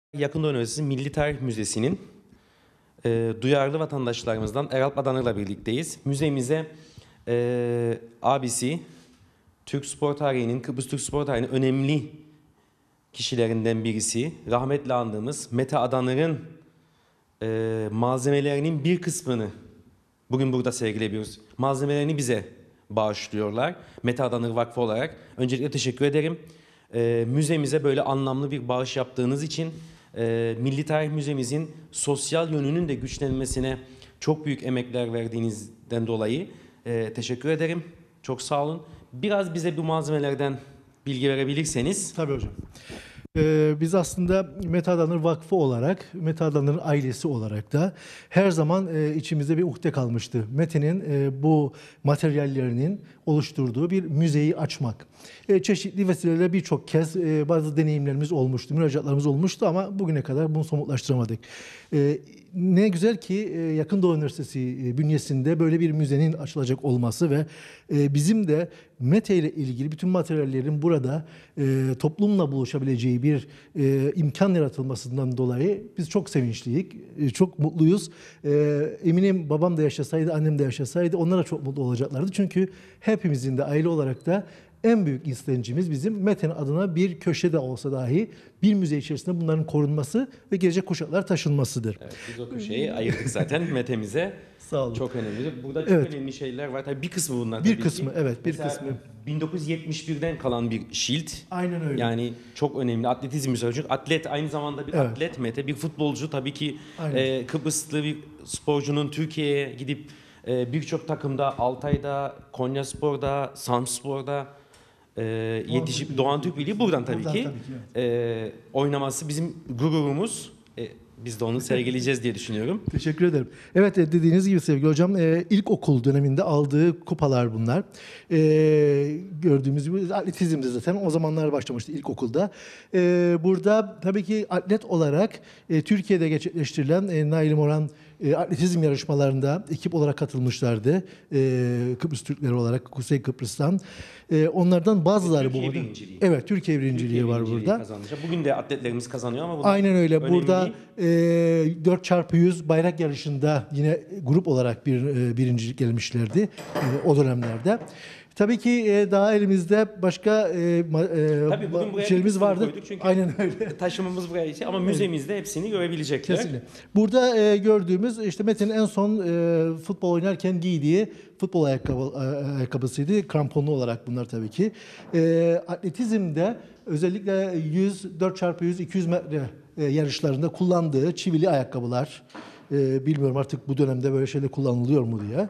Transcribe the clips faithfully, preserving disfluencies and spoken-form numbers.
Yakın Doğu Üniversitesi Milli Tarih Müzesi'nin e, duyarlı vatandaşlarımızdan Eralp Adanır'la birlikteyiz. Müzemize e, abisi, Türk spor tarihinin, Kıbrıs Türk spor tarihinin önemli kişilerinden birisi, rahmetli andığımız Mete Adanır'ın e, malzemelerinin bir kısmını bugün burada sergileyebiliyoruz. Malzemelerini bize bağışlıyorlar. Mete Adanır Vakfı olarak. Öncelikle teşekkür ederim. E, müzemize böyle anlamlı bir bağış yaptığınız için, e, Milli Tarih Müzemizin sosyal yönünün de güçlenmesine çok büyük emekler verdiğinizden dolayı e, teşekkür ederim. Çok sağ olun. Biraz bize bu malzemelerden bilgi verebilirseniz. Tabii hocam. Ee, biz aslında Mete Adanır Vakfı olarak, Mete Adanır'ın ailesi olarak da her zaman e, içimizde bir ukde kalmıştı. Mete'nin e, bu materyallerinin oluşturduğu bir müzeyi açmak. E, çeşitli vesilelerle birçok kez e, bazı deneyimlerimiz olmuştu, müracaatlarımız olmuştu ama bugüne kadar bunu somutlaştıramadık. E, ne güzel ki e, Yakın Doğu Üniversitesi e, bünyesinde böyle bir müzenin açılacak olması ve e, bizim de Mete ile ilgili bütün materyallerin burada e, toplumla buluşabileceği bir e, imkan yaratılmasından dolayı biz çok sevinçliyiz, e, çok mutluyuz. E, eminim babam da yaşasaydı, annem de yaşasaydı onlar da çok mutlu olacaklardı. Çünkü hepimizin de aile olarak da en büyük istencimiz bizim Mete'nin adına bir köşede olsa dahi bir müze içerisinde bunların korunması ve gelecek kuşaklar taşınmasıdır. Evet, biz o köşeyi ayırdık zaten Mete'mize. Sağ olun. Çok önemli. Burada çok Evet. önemli şeyler var. Tabii bir kısmı bunlar. Bir tabii kısmı, ki. evet, bir Mesela kısmı. bin dokuz yüz yetmiş birden kalan bir şilt. Aynen öyle. Yani çok önemli. Atletizm müzesi. Çünkü atlet aynı zamanda bir Evet. atlet Mete, bir futbolcu. Tabii ki Aynen. e, Kıbrıslı bir sporcunun Türkiye'ye gidip e, birçok takımda, Altay'da, Konyaspor'da, Samspor'da e, yetişip Türk Doğan Birliği. Türk Birliği buradan tabii Buradan ki tabii ki, e, oynaması bizim gururumuz. E, biz de onu sergileyeceğiz diye düşünüyorum. Teşekkür ederim. Evet, e, dediğiniz gibi sevgili hocam, e, ilkokul döneminde aldığı kupalar bunlar. E, gördüğümüz gibi atletizmde zaten o zamanlar başlamıştı ilkokulda. E, burada tabii ki atlet olarak e, Türkiye'de gerçekleştirilen e, Nail Moran e, atletizm yarışmalarında ekip olarak katılmışlardı. E, Kıbrıs Türkleri olarak Kuzey Kıbrıs'tan. E, onlardan bazıları Türkiye bu arada. birinciliği. Evet, Türkiye birinciliği Türkiye var birinciliği burada. kazanacak. Bugün de atletlerimiz kazanıyor ama bunlar Aynen öyle. önemli Burada değil. e, dört çarpı yüz bayrak yarışında yine grup olarak bir e, birincilik gelmişlerdi e, o dönemlerde. Tabii ki e, daha elimizde başka e, ma- e, Tabii bugün buraya şeylerimiz bir vardı. koyduk çünkü Aynen öyle. taşımamız buraya için ama müzemizde hepsini görebilecekler. Kesinlikle. Burada e, gördüğümüz işte Mete'nin en son e, futbol oynarken giydiği futbol ayakkabı, ayakkabısıydı. Kramponlu olarak bunlar tabii ki. E, atletizmde özellikle yüz, dört çarpı yüz, iki yüz metre e, yarışlarında kullandığı çivili ayakkabılar. E, bilmiyorum artık bu dönemde böyle şeyler kullanılıyor mu diye.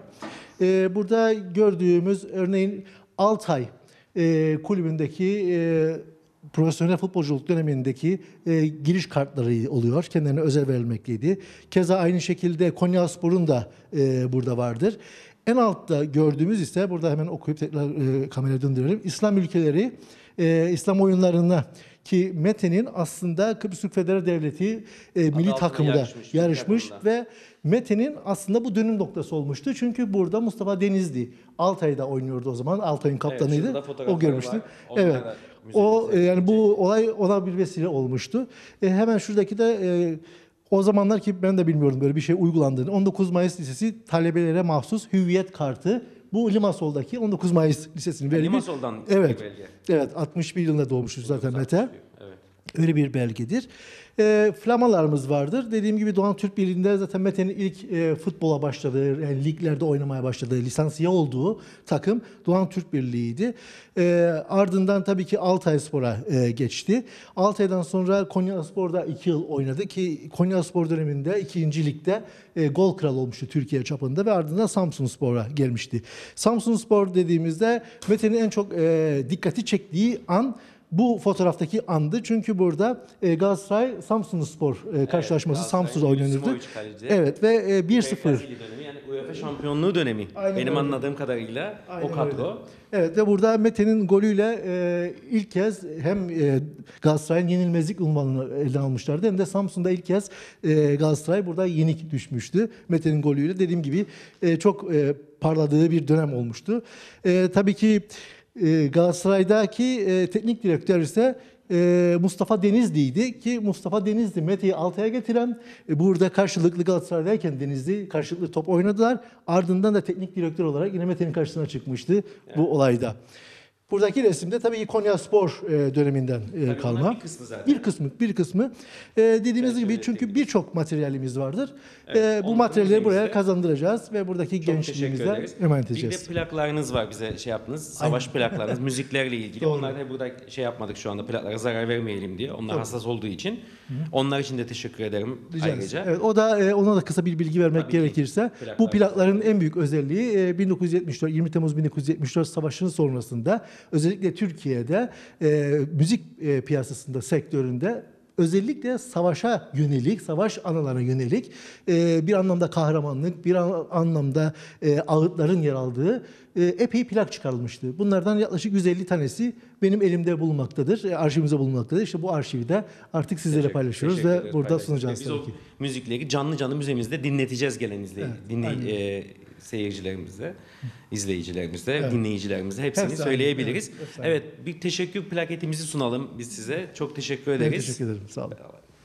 E, burada gördüğümüz örneğin Altay e, kulübündeki e, profesyonel futbolculuk dönemindeki e, giriş kartları oluyor. Kendilerine özel verilmekteydi. Keza aynı şekilde Konyaspor'un da e, burada vardır. En altta gördüğümüz ise burada hemen okuyup tekrar e, kameraya döndürelim. İslam ülkeleri e, İslam oyunlarına ki Mete'nin aslında Kıbrıs Türk Federasyonu Devleti e, milli altında takımda yarışmış, yarışmış, milli takımda. ve Mete'nin aslında bu dönüm noktası olmuştu. Çünkü burada Mustafa Denizli Altay'da oynuyordu o zaman. Altay'ın kaptanıydı. şurada fotoğrafları O görmüştü. var. Onlar Evet. da O müzemizde e, yani bu olay ona bir vesile olmuştu. E, hemen şuradaki de e, o zamanlar ki ben de bilmiyorum böyle bir şey uygulandığını. on dokuz Mayıs Lisesi talebelere mahsus hüviyet kartı. Bu Limasol'daki on dokuz Mayıs Lisesi'nin verdiği bir- Limasol'dan evet, bir belge. Evet, altmış bir yılında doğmuştu zaten Mete. Evet. Öyle bir belgedir. E, flamalarımız vardır. Dediğim gibi Doğan Türk Birliği'nde zaten Mete'nin ilk e, futbola başladığı, yani liglerde oynamaya başladığı, lisansiye olduğu takım Doğan Türk Birliği'ydi. E, ardından tabii ki Altayspor'a e, geçti. Altay'dan sonra Konyaspor'da iki yıl oynadı ki Konyaspor döneminde ikinci ligde e, gol kralı olmuştu Türkiye çapında ve ardından Samsunspor'a gelmişti. Samsunspor dediğimizde Mete'nin en çok e, dikkati çektiği an bu fotoğraftaki andı. Çünkü burada e, Galatasaray Samsunspor e, karşılaşması Evet, Samsun'da Galatasaray, oynanırdı. Yusuf kaleci. Evet ve e, bir sıfır. Brezilya dönemi, yani UEFA şampiyonluğu dönemi. Aynen Benim öyle. anladığım kadarıyla Aynen o kadro. öyle. Evet ve burada Mete'nin golüyle e, ilk kez hem e, Galatasaray'ın yenilmezlik unvanını elden almışlardı hem de Samsun'da ilk kez e, Galatasaray burada yenik düşmüştü. Mete'nin golüyle dediğim gibi e, çok e, parladığı bir dönem olmuştu. E, tabii ki e, Galatasaray'daki e, teknik direktör ise e, Mustafa Denizli'ydi ki Mustafa Denizli Mete'yi altıya getiren, e, burada karşılıklı Galatasaray'dayken Denizli karşılıklı top oynadılar. Ardından da teknik direktör olarak yine Mete'nin karşısına çıkmıştı bu olayda. Buradaki resimde tabii ki Konyaspor e, döneminden e, Tabii kalma. onlar bir kısmı zaten. Bir kısmı, bir kısmı. E, dediğimiz Ben gibi şöyle çünkü teklif- birçok materyalimiz vardır. Evet, E, bu onları materyalleri buraya müzemizde- kazandıracağız ve buradaki Çok teşekkür gençliğimize ederiz. emanet Bir de edeceğiz. plaklarınız var bize şey yaptınız. Savaş plaklarınız, müziklerle ilgili. Doğru. Onlar da burada şey yapmadık şu anda, plaklara zarar vermeyelim diye. Onlar hassas olduğu için. Onlar için de teşekkür ederim Rica ederiz. ayrıca. Evet, o da e, ona da kısa bir bilgi vermek Tabii ki. gerekirse Plaklar. bu plakların en büyük özelliği e, bin dokuz yüz yetmiş dört yirmi Temmuz bin dokuz yüz yetmiş dört Savaşı'nın sonrasında özellikle Türkiye'de e, müzik e, piyasasında sektöründe özellikle savaşa yönelik, savaş anılarına yönelik e, bir anlamda kahramanlık, bir an- anlamda e, ağıtların yer aldığı e, epey plak çıkarılmıştı. Bunlardan yaklaşık yüz elli tanesi benim elimde bulunmaktadır, e, arşivimizde bulunmaktadır. İşte bu arşivi de artık sizlerle Teşekkür- paylaşıyoruz teşekkür ve ederiz, burada paylaştık. sunacağız Biz tabii o ki. müzikleri canlı canlı müzemizde dinleteceğiz gelen izley Evet, dinley aynen. e, seyircilerimize, izleyicilerimize, Evet. dinleyicilerimize hepsini Hepsi aynı, söyleyebiliriz. evet, Evet, hepsi aynı. bir teşekkür plaketimizi sunalım biz size. Çok teşekkür Ben ederiz. teşekkür ederim. Sağ olun.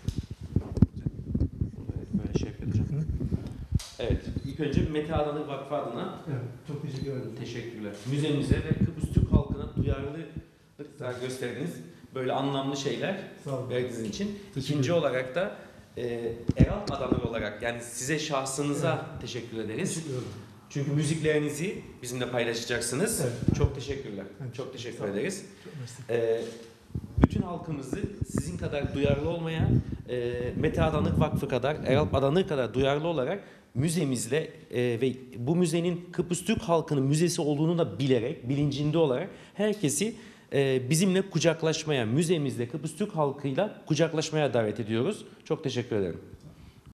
Böyle şey yapıyordum. Evet, ilk önce Mete Adanır Vakfı adına Evet, çok teşekkür ederim. teşekkürler. Müzemize ve Kıbrıs Türk halkına duyarlılık gösterdiniz. Böyle anlamlı şeyler Sağ olun. verdiğiniz için. Teşekkür İkinci olarak da e, Eral Adanır olarak yani size şahsınıza teşekkür ederiz. Teşekkür ederim. Çünkü müziklerinizi bizimle paylaşacaksınız. Evet. Çok teşekkürler. Evet. Çok teşekkür Sağ olun. ederiz. Çok mersi. Ee, bütün halkımızı sizin kadar duyarlı olmaya, e, Mete Adanır Vakfı kadar, Eralp Adanır kadar duyarlı olarak müzemizle e, ve bu müzenin Kıbrıs Türk halkının müzesi olduğunu da bilerek, bilincinde olarak herkesi e, bizimle kucaklaşmaya, müzemizle Kıbrıs Türk halkıyla kucaklaşmaya davet ediyoruz. Çok teşekkür ederim.